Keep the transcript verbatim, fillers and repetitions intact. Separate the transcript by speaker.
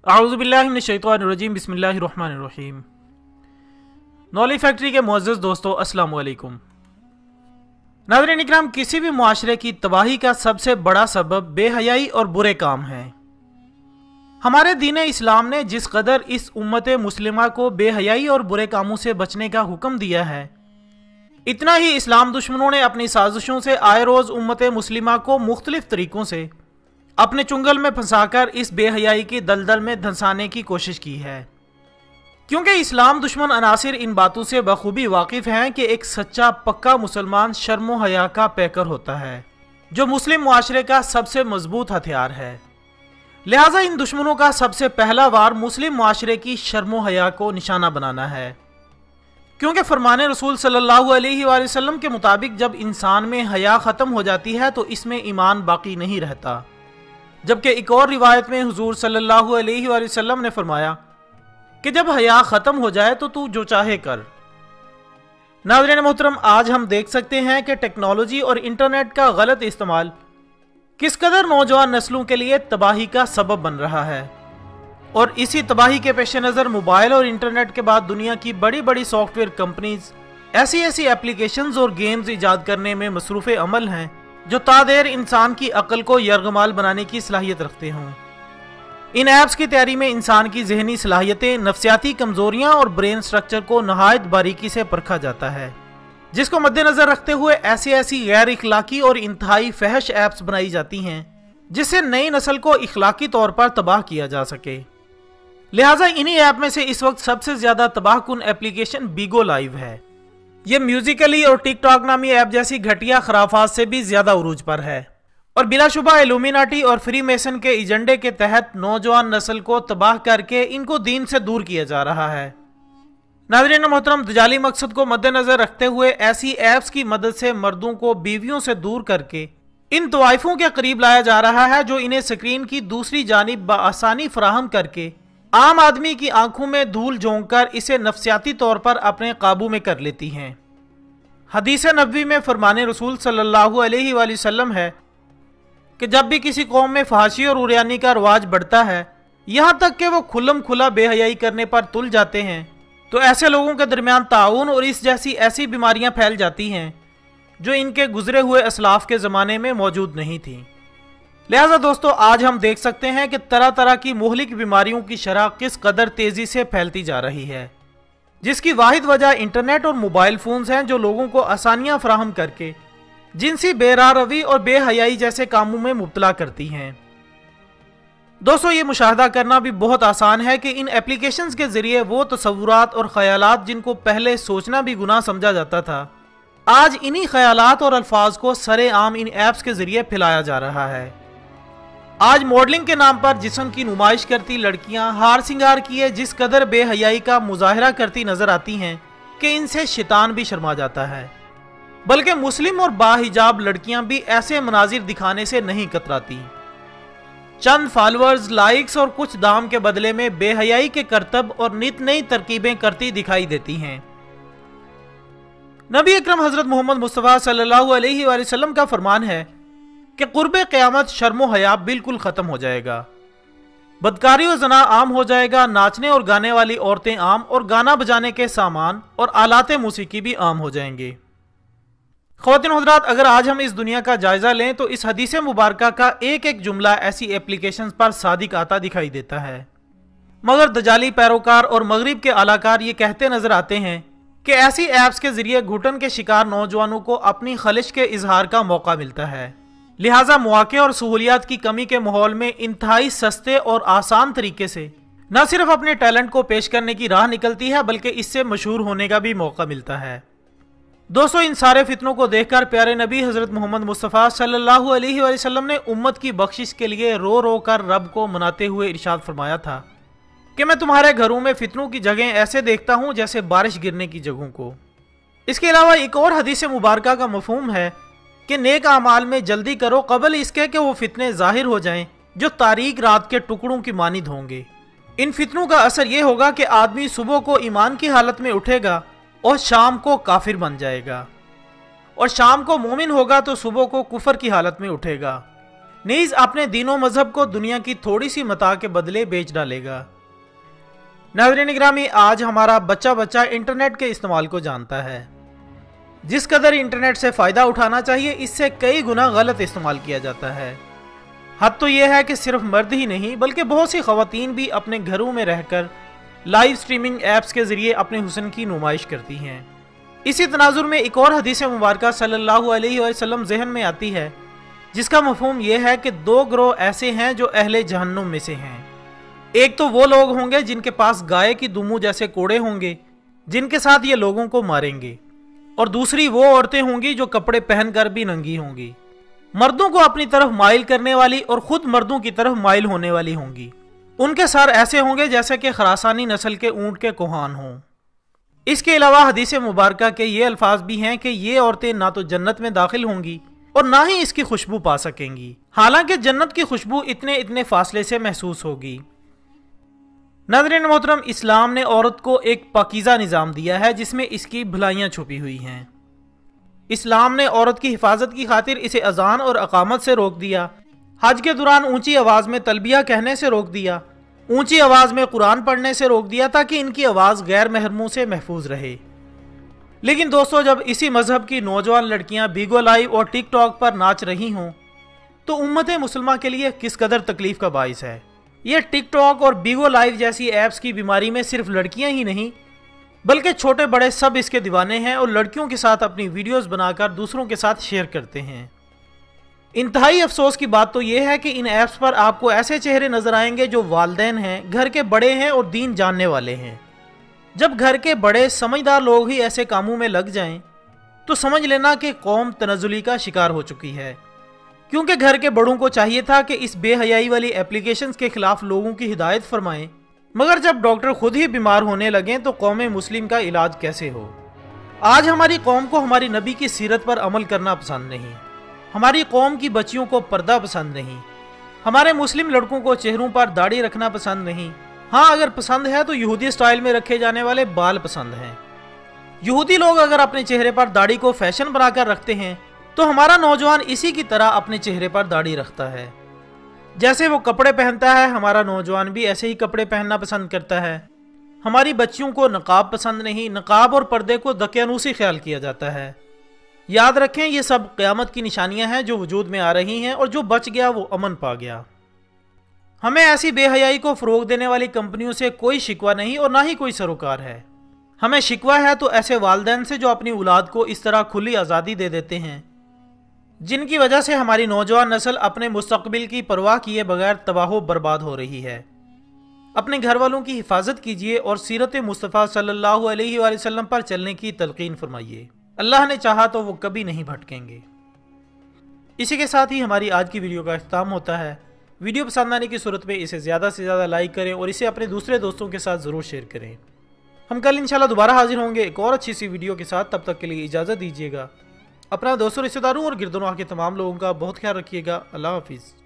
Speaker 1: अऊज़ु बिल्लाहि मिनश शैतानिर रजीम बिस्मिल्लाहिर रहमानिर रहीम। नॉली फैक्ट्री के मुअज़्ज़ज़ दोस्तों, अस्सलाम वालेकुम। नाज़रीन इकराम, किसी भी मुआशरे की तबाही का सबसे बड़ा सबब बेहयाई और बुरे काम हैं। हमारे दीन इस्लाम ने जिस कदर इस उम्मत मुस्लिमा को बेहयाई और बुरे कामों से बचने का हुक्म दिया है, इतना ही इस्लाम दुश्मनों ने अपनी साजिशों से आए रोज़ उम्मत मुस्लिमा को मुख्तलिफ तरीक़ों से अपने चुंगल में फंसाकर इस बेहयाई की दलदल में धंसाने की कोशिश की है। क्योंकि इस्लाम दुश्मन अनासिर इन बातों से बखूबी वाकिफ़ हैं कि एक सच्चा पक्का मुसलमान शर्म व हया का पैकर होता है, जो मुस्लिम मुआशरे का सबसे मजबूत हथियार है। लिहाजा इन दुश्मनों का सबसे पहला वार मुस्लिम मुआशरे की शर्म व हया को निशाना बनाना है। क्योंकि फरमाने रसूल सल्लल्लाहु अलैहि वसल्लम के मुताबिक जब इंसान में हया ख़त्म हो जाती है तो इसमें ईमान बाकी नहीं रहता। जबकि एक और रिवायत में हुजूर सल्लल्लाहु अलैहि वसल्लम ने फरमाया कि जब हया ख़त्म हो जाए तो तू जो चाहे कर। नाज़रीन मोहतरम, आज हम देख सकते हैं कि टेक्नोलॉजी और इंटरनेट का गलत इस्तेमाल किस कदर नौजवान नस्लों के लिए तबाही का सबब बन रहा है। और इसी तबाही के पेश नज़र मोबाइल और इंटरनेट के बाद दुनिया की बड़ी बड़ी सॉफ्टवेयर कंपनीज ऐसी ऐसी एप्लीकेशंस और गेम्स ईजाद करने में मसरूफ़ अमल हैं जो तादेर इंसान की अक्ल को यरगमाल बनाने की सलाहियत रखते हों। इन ऐप्स की तैयारी में इंसान की जहनी सलाहियतें, नफ्सियाती कमजोरियां और ब्रेन स्ट्रक्चर को नहायत बारीकी से परखा जाता है, जिसको मद्देनजर रखते हुए ऐसी ऐसी गैर इखलाकी और इंतहाई फहश ऐप्स बनाई जाती हैं जिससे नई नस्ल को इखलाकी तौर पर तबाह किया जा सके। लिहाजा इन्हीं ऐप में से इस वक्त सबसे ज्यादा तबाहकुन एप्लीकेशन बीगो लाइव है। ये म्यूजिकली और टिकटॉक नामी ऐप जैसी घटिया खराफात से भी ज्यादा उरूज पर है और बिलाशुबा इल्यूमिनाटी और फ्री मेसन के एजेंडे के तहत नौजवान नस्ल को तबाह करके इनको दीन से दूर किया जा रहा है। नाज़रीन मोहतरम, दजाली मकसद को मद्देनजर रखते हुए ऐसी ऐप्स की मदद से मर्दों को बीवियों से दूर करके इन तवाइफों के करीब लाया जा रहा है जो इन्हें स्क्रीन की दूसरी जानिब बआसानी फराहम करके आम आदमी की आंखों में धूल झोंक कर इसे नफ्सियाती तौर पर अपने काबू में कर लेती हैं। हदीस नबवी में फरमाने रसूल सल्लल्लाहु अलैहि वसल्लम है कि जब भी किसी कौम में फहाशी और उरियानी का रवाज बढ़ता है, यहाँ तक कि वो खुल्लम खुला बेहयाई करने पर तुल जाते हैं, तो ऐसे लोगों के दरमियान ताउन और इस जैसी ऐसी बीमारियाँ फैल जाती हैं जो इनके गुजरे हुए असलाफ के ज़माने में मौजूद नहीं थी। लिहाजा दोस्तों, आज हम देख सकते हैं कि तरह तरह की मुहलिक बीमारियों की शरह किस कदर तेज़ी से फैलती जा रही है, जिसकी वाहिद वजह इंटरनेट और मोबाइल फ़ोन्स हैं जो लोगों को आसानियाँ फराहम करके जिनसी बेरारवी और बेहयाई जैसे कामों में मुब्तला करती हैं। दोस्तों, ये मुशाहदा करना भी बहुत आसान है कि इन एप्लीकेशंस के ज़रिए वो तसव्वुरात और ख़यालात जिनको पहले सोचना भी गुनाह समझा जाता था, आज इन्हीं ख़यालात और अल्फाज को सरेआम इन ऐप्स के ज़रिए फैलाया जा रहा है। आज मॉडलिंग के नाम पर जिस्म की नुमाइश करती लड़कियां हार सिंगार किए जिस कदर बेहयाई का मुजाहरा करती नजर आती हैं कि इनसे शैतान भी शर्मा जाता है, बल्कि मुस्लिम और बाहिजाब लड़कियां भी ऐसे मनाजिर दिखाने से नहीं कतराती। चंद फॉलोअर्स, लाइक्स और कुछ दाम के बदले में बेहयाई के करतब और नित नई तरकीबें करती दिखाई देती हैं। नबी अकरम हजरत मोहम्मद मुस्तफ़ा सल्लल्लाहु अलैहि वसल्लम का फरमान है कि कुर्बे क़यामत शर्मो हया बिल्कुल ख़त्म हो जाएगा, बदकारी और जना आम हो जाएगा, नाचने और गाने वाली औरतें आम और गाना बजाने के सामान और आलाते मौसीकी भी आम हो जाएंगे। ख़वातीन हज़रात, अगर आज हम इस दुनिया का जायज़ा लें तो इस हदीस मुबारक का एक एक जुमला ऐसी एप्लीकेशंस पर सादिक आता दिखाई देता है, मगर दजाली पैरोकार और मगरिब के आलाकार ये कहते नजर आते हैं कि ऐसी ऐप्स के ज़रिए घुटन के शिकार नौजवानों को अपनी खलिश के इजहार का मौका मिलता है। लिहाजा मौके और सहूलियात की कमी के माहौल में इंतहाई सस्ते और आसान तरीके से न सिर्फ अपने टैलेंट को पेश करने की राह निकलती है, बल्कि इससे मशहूर होने का भी मौका मिलता है। दोस्तों, इन सारे फितनों को देखकर प्यारे नबी हजरत मोहम्मद मुस्तफ़ा सल्लल्लाहु अलैहि वसल्लम ने उम्मत की बख्शिश के लिए रो रो कर रब को मनाते हुए इरशाद फरमाया था कि मैं तुम्हारे घरों में फितनों की जगह ऐसे देखता हूँ जैसे बारिश गिरने की जगहों को। इसके अलावा एक और हदीस मुबारक का मफहूम है कि नेक अमाल में जल्दी करो कबल इसके कि वो फितने जाहिर हो जाएं जो तारीक रात के टुकड़ों की मानिद होंगे। इन फितनों का असर ये होगा कि आदमी सुबह को ईमान की हालत में उठेगा और शाम को काफिर बन जाएगा, और शाम को मोमिन होगा तो सुबह को कुफर की हालत में उठेगा। نیز اپنے دین و مذہب کو دنیا کی تھوڑی سی متاع کے بدلے بیچ ڈالے گا۔ ناظرین اکرامی، آج ہمارا بچہ بچہ انٹرنیٹ کے استعمال کو جانتا ہے۔ جس قدر انٹرنیٹ سے فائدہ اٹھانا چاہیے، اس سے کئی گنا غلط استعمال کیا جاتا ہے۔ حد تو یہ ہے کہ صرف مرد ہی نہیں بلکہ بہت سی خواتین بھی اپنے گھروں میں رہ کر لائیو سٹریمنگ ایپس کے ذریعے اپنے حسن کی نمائش کرتی ہیں۔ اسی تناظر میں ایک اور حدیث مبارکہ صلی اللہ علیہ وسلم ذہن میں آتی ہے، جس کا مفہوم یہ ہے کہ دو گروہ ایسے ہیں جو اہل جہنم میں سے ہیں۔ ایک تو وہ لوگ ہوں گے جن کے پاس گائے کی دمو جیسے کوڑے ہوں گے، جن کے ساتھ یہ لوگوں کو ماریں گے، اور دوسری وہ عورتیں ہوں گی جو کپڑے پہن کر بھی ننگی ہوں گی، مردوں کو اپنی طرف مائل کرنے والی اور خود مردوں کی طرف مائل ہونے والی ہوں گی۔ ان کے سر ایسے ہوں گے جیسے کہ خراسانی نسل کے اونٹ کے کوہان ہوں۔ اس کے علاوہ حدیث مبارکہ کے یہ الفاظ بھی ہیں کہ یہ عورتیں نہ تو جنت میں داخل ہوں گی اور نہ ہی اس کی خوشبو پا سکیں گی، حالانکہ جنت کی خوشبو اتنے اتنے فاصلے سے محسوس ہوگی۔ ناظرین محترم، اسلام نے عورت کو ایک پاکیزہ نظام دیا ہے جس میں اس کی بھلائیاں چھپی ہوئی ہیں۔ اسلام نے عورت کی حفاظت کی خاطر اسے اذان اور اقامت سے روک دیا، حج کے دوران اونچی آواز میں تلبیہ کہنے سے روک دیا، اونچی آواز میں قرآن پڑھنے سے روک دیا تاکہ ان کی آواز غیر محرموں سے محفوظ رہے۔ لیکن دوستو، جب اسی مذہب کی نوجوان لڑکیاں بیگو لائیو اور ٹک ٹاک پر ناچ رہی ہوں تو امت مسلمہ کے لیے کس قدر تکلیف کا باعث ہے۔ یہ ٹک ٹاک اور بیگو لائیو جیسی ایپس کی بیماری میں صرف لڑکیاں ہی نہیں بلکہ چھوٹے بڑے سب اس کے دیوانے ہیں اور لڑکیوں کے ساتھ اپنی ویڈیوز بنا کر دوسروں کے ساتھ شیئر کرتے ہیں۔ انتہائی افسوس کی بات تو یہ ہے کہ ان ایپس پر آپ کو ایسے چہرے نظر آئیں گے جو والدین ہیں، گھر کے بڑے ہیں اور دین جاننے والے ہیں۔ جب گھر کے بڑے سمجھدار لوگ ہی ایسے کاموں میں لگ جائیں تو سمجھ لینا کہ قوم تنزلی کا شکار ہو چکی ہے، کیونکہ گھر کے بڑوں کو چاہیے تھا کہ اس بے حیائی والی اپلیکیشنز کے خلاف لوگوں کی ہدایت فرمائیں، مگر جب ڈاکٹر خود ہی بیمار ہونے لگیں تو قوم مسلم کا علاج کیسے ہو؟ آج ہماری قوم کو ہماری نبی کی سیرت پر عمل کرنا پسند نہیں، ہماری قوم کی بچیوں کو پردہ پسند نہیں، ہمارے مسلم لڑکوں کو چہروں پر داڑھی رکھنا پسند نہیں، ہاں اگر پسند ہے تو یہودی سٹائل میں رکھے جانے والے بال پسند ہیں۔ یہودی لوگ اگر اپنے چہرے پر داڑھی کو فیشن بنا کر رکھتے ہیں تو ہمارا نوجوان اسی کی طرح اپنے چہرے پر داڑھی رکھتا ہے۔ جیسے وہ کپڑے پہنتا ہے، ہمارا نوجوان بھی ایسے ہی کپڑے پہننا پسند کرتا ہے۔ ہماری بچیوں کو نقاب پسند نہیں، نقاب اور پردے کو دقیانوسی خیال کیا جاتا ہے۔ یاد رکھیں، یہ سب قیامت کی نشانیاں ہیں جو وجود میں آ رہی ہیں، اور جو بچ گیا وہ امن پا گیا۔ ہمیں ایسی بے حیائی کو فروغ دینے والی کمپنیوں سے کوئی شکوہ نہیں اور نہ ہی کوئی سروکار ہے۔ ہمیں شکوہ ہے تو ایسے والدین سے جو اپنی اولاد کو اس طرح کھلی آزادی دے دیتے ہیں، جن کی وجہ سے ہماری نوجوان نسل اپنے مستقبل کی پرواہ کیے بغیر تباہ و برباد ہو رہی ہے۔ اپنے گھر والوں کی حفاظت کیجیے اور سیرت مصطفیٰ صلی اللہ علیہ وآلہ وسلم پر چلنے کی تلقین فرمائیے۔ اللہ نے چاہا تو وہ کبھی نہیں بھٹکیں گے۔ اسی کے ساتھ ہی ہماری آج کی ویڈیو کا اختتام ہوتا ہے۔ ویڈیو پسند آنے کی صورت میں اسے زیادہ سے زیادہ لائک کریں اور اسے اپنے دوسرے دوستوں کے ساتھ ضرور شیئر کریں۔ ہم کل انشاءاللہ دوبارہ حاضر ہوں گے ایک اور اچھی سی ویڈیو کے ساتھ۔ تب تک کے لیے اجازت دیجیے گا۔ اپنا دوستوں، رشتہ داروں اور گرد و نواح کے تمام لوگوں کا بہت خیال رکھیے گا۔ اللہ حافظ۔